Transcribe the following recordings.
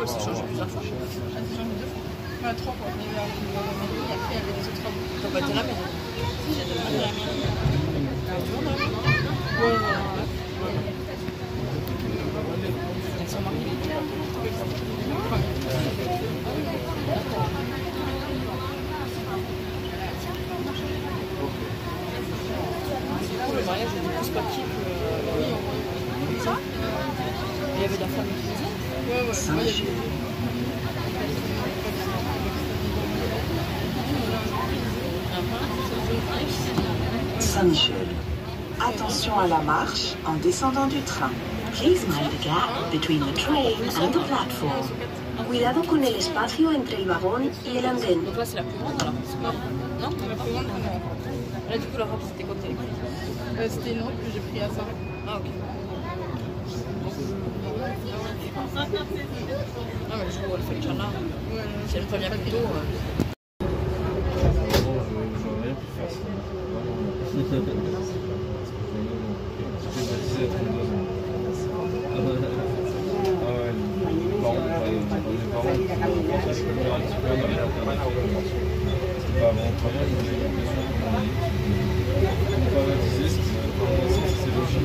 s'est changé plusieurs fois. Ah, c'est changé 2 fois. Enfin, 3 fois. On est venu à la mairie et après il y avait les autres travaux. T'as pas été là, mais Si, j'étais à la mairie. tu vois, là Ouais. Elles sont mariées. Le mariage était plus papier que ça. Et il y avait de la famille qui faisait. Ouais. Moi, il y avait Saint-Michel. Attention à la marche en descendant du train. Please mind the gap between the train and the platform. Cuidado con el espacio entre el vagón y el andén. Donc là, c'est la plus grande alors. Non, la plus grande. Là, du coup, la robe, c'était quoi que t'avais pris? C'était une robe que j'ai pris à ça. Ah, ok. Ah, mais le jour où elle fait le Inch'Allah, si elle prévient plus tôt. J'aurais rien pu faire ça. J'étais baptisé à 32 ans. Ah ouais, mes parents, parce que je leur ai dit qu'on avait l'alternative. C'était pas avant 3 ans, ils m'ont dit qu'on pas baptisé, c'est logique.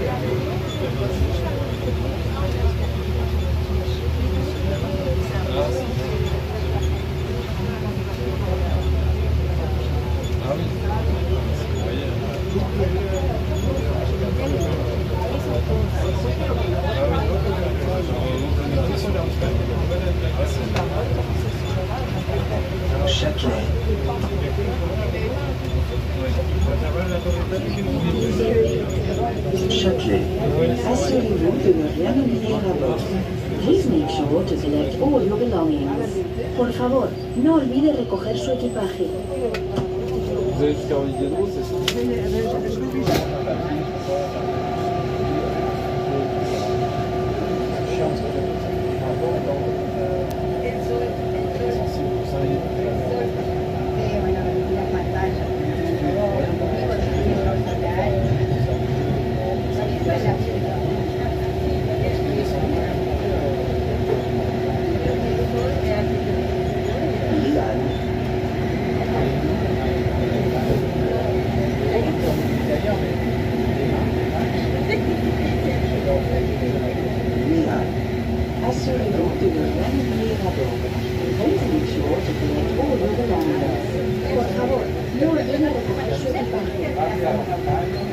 Ah oui, vous voyez. Châtelet. Châtelet. Assurez-vous de ne rien oublier à bord. Please make sure to collect all your belongings. Por favor, no olvide recoger su equipaje. Vous avez jusqu'à Olivier Drou, c'est ça? Assurez-vous de ne rien oublier à bord. Please make sure to collect all your belongings. Por favor, no olvide recoger su equipaje.